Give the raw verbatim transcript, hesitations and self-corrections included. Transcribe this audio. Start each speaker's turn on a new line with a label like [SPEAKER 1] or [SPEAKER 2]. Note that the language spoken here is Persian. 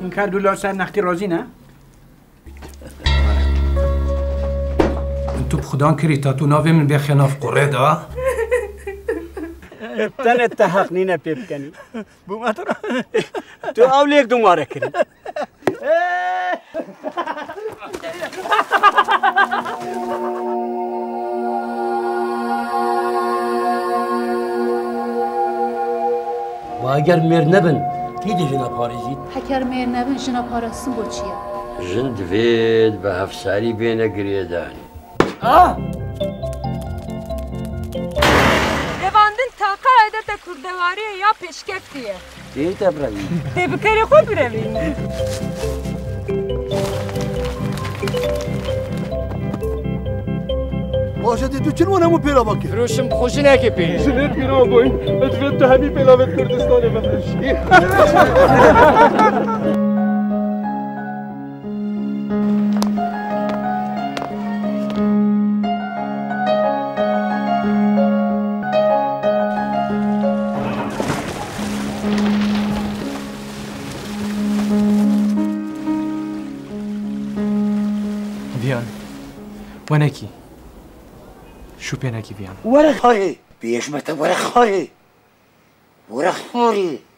[SPEAKER 1] من که دولا سر نختی راضی نه؟
[SPEAKER 2] انتو بخدان کری تا تو ناوی من بیا خلاف قره دا؟
[SPEAKER 3] تن اتحاق نینه پی بکنی بوما تو تو اول یک دوماره کری
[SPEAKER 4] و اگر میر نبن کی دی جنا پاریزید؟
[SPEAKER 5] اگر میر نبن جنا پارستن با چیه؟
[SPEAKER 4] جن دوید به هفساری بینه گریدانی
[SPEAKER 5] آه!
[SPEAKER 6] Levandın taka edete kurdevariye ya peşkef diye.
[SPEAKER 4] دی تبروی
[SPEAKER 6] Tebükeri koy birevi.
[SPEAKER 7] باشه تو چون ونمو پیلا باکی
[SPEAKER 8] روشم خوشی نکی پی
[SPEAKER 9] سنت پیرا بوین اتفاق تو همی پیلاوت کردستان بفرشی
[SPEAKER 10] ویان ونکی شو پێ نەکی بیان
[SPEAKER 11] وەرە خۆی پێشمەتە وەرە خۆی وەرە خۆری